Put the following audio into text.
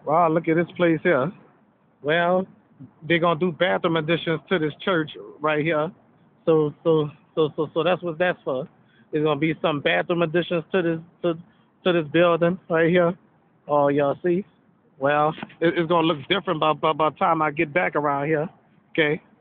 Wow, look at this place here. Well, they're gonna do bathroom additions to this church right here. So that's what that's for. There's gonna be some bathroom additions to this building right here. Oh, y'all see? Well, it's gonna look different by the time I get back around here. Okay.